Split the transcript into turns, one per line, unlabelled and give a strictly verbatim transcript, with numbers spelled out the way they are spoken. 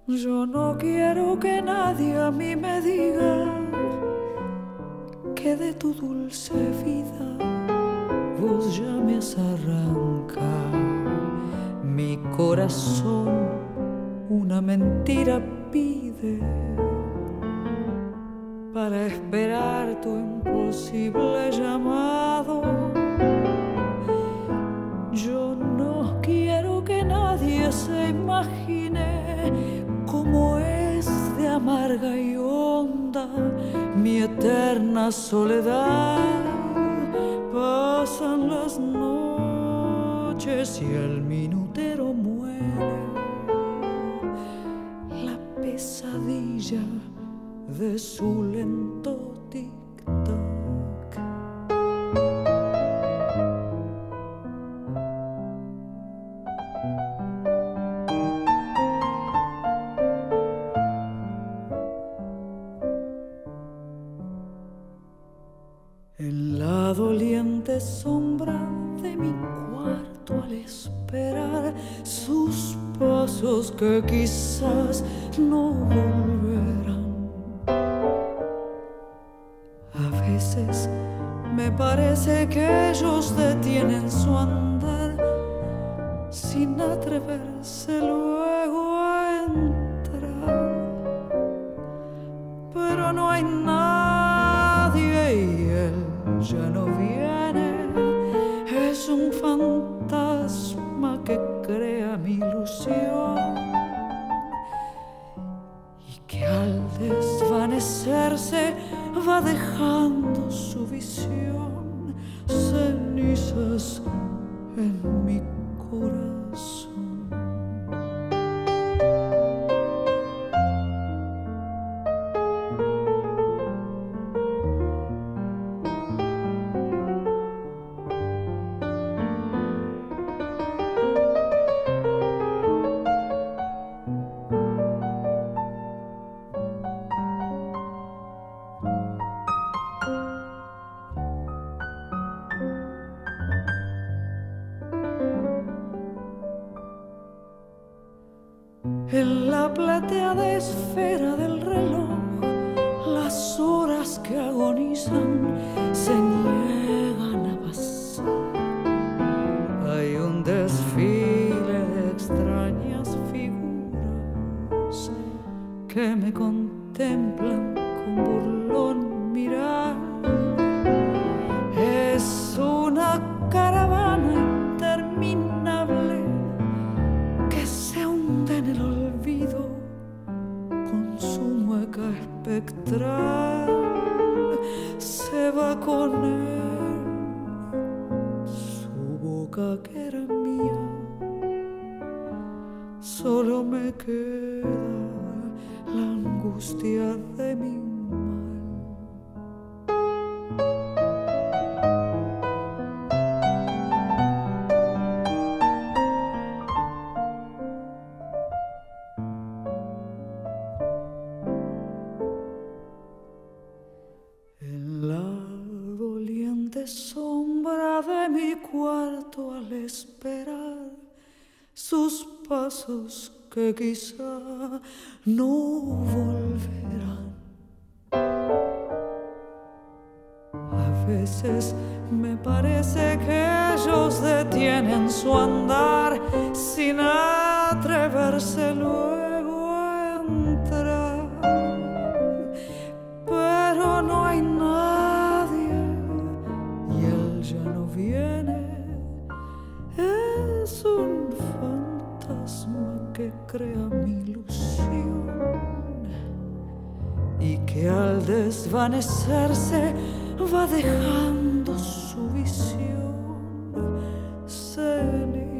Yo no quiero que nadie a mí me diga que de tu dulce vida vos ya me has arrancado. Mi corazón una mentira pide para esperar tu imposible llamado. Yo no quiero que nadie se imagine cómo es de amarga y honda mi eterna soledad. Pasan las noches y el minutero muere, la pesadilla de su lento tic-tac. En la doliente sombra de mi cuarto al esperar sus pasos que quizás no volverán. A veces me parece que ellos detienen su andar sin atreverse luego a entrar. Pero no hay nadie y él ya no viene. Es un fantasma que crea mi ilusión y que al desvanecerse va dejando su visión, cenizas en mi corazón. En la plateada esfera del reloj, las horas que agonizan se niegan a pasar. Hay un desfile de extrañas figuras que me contemplan con burlón mirar. Es una caravana interminable que se hunde en el olvido con su mueca espectral. Se va con él su boca que era mía. Solo me queda la angustia de mi mal. Sombra de mi cuarto al esperar sus pasos que quizá no volverán. A veces me parece que ellos detienen su andar sin atreverse luego a entrar. Pero no hay nadie y él ya no viene. Es un fantasma que crea mi ilusión y que al desvanecerse va dejando su visión. Cenizas